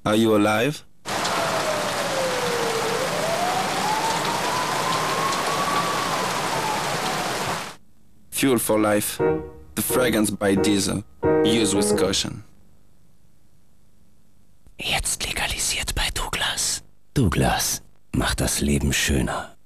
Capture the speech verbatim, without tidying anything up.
Are you alive? Fuel for Life. The fragrance by Diesel. Use with caution. Jetzt legalisiert bei Douglas. Douglas macht das Leben schöner.